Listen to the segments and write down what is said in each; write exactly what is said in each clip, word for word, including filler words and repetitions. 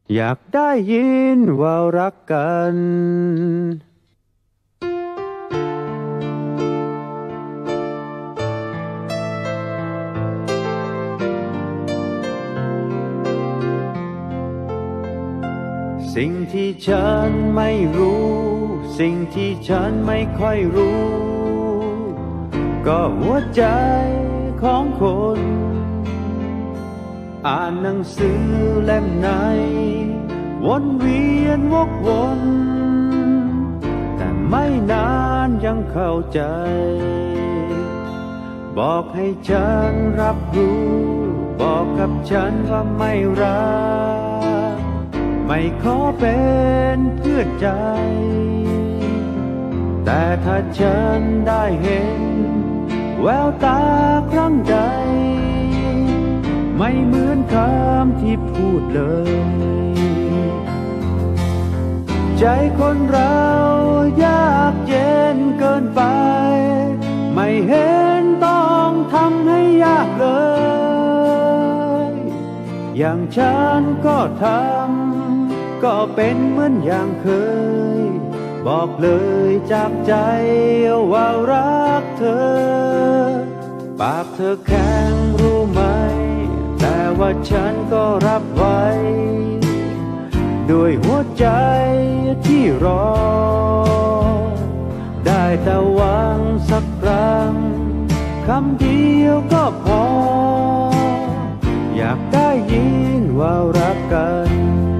อยากได้ยินว่ารักกันสิ่งที่ฉันไม่รู้สิ่งที่ฉันไม่ค่อยรู้ก็หัวใจของคนอ่านหนังสือเล่มไหนวนเวียนวกวนแต่ไม่นานยังเข้าใจบอกให้ฉันรับรู้บอกกับฉันว่าไม่รักไม่ขอเป็นเพื่อนใจแต่ถ้าฉันได้เห็นแววตาครั้งใดไม่เหมือนคำที่พูดเลยใจคนเรายากเย็นเกินไปไม่เห็นต้องทำให้ยากเลยอย่างฉันก็ทำก็เป็นเหมือนอย่างเคยบอกเลยจากใจว่ารักเธอปากเธอแข็งรู้ไหมแต่ว่าฉันก็รับไว้ด้วยหัวใจที่รอได้แต่หวังสักครั้งคำเดียวก็พออยากได้ยินว่ารักกัน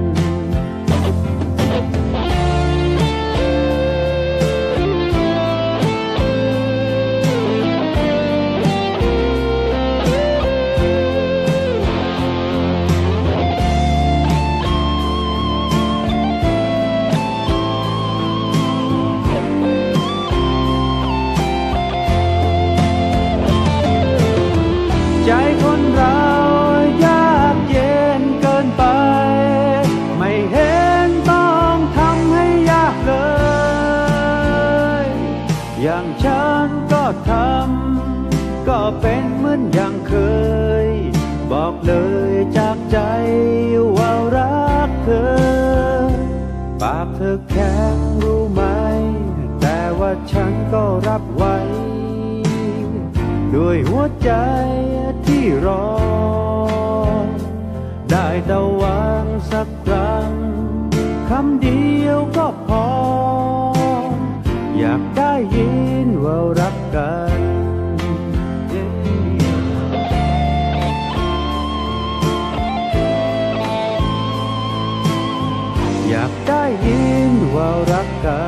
ใจคนเรายากเย็นเกินไปไม่เห็นต้องทำให้ยากเลยอย่างฉันก็ทำก็เป็นเหมือนอย่างเคยบอกเลยจากใจว่ารักเธอปากเธอแข็งรู้ไหมแต่ว่าฉันก็รับไว้ด้วยหัวใจที่รอได้แต่หวังสักครั้งคำเดียวก็พออยากได้ยินว่ารักกันอยากได้ยินว่ารักกัน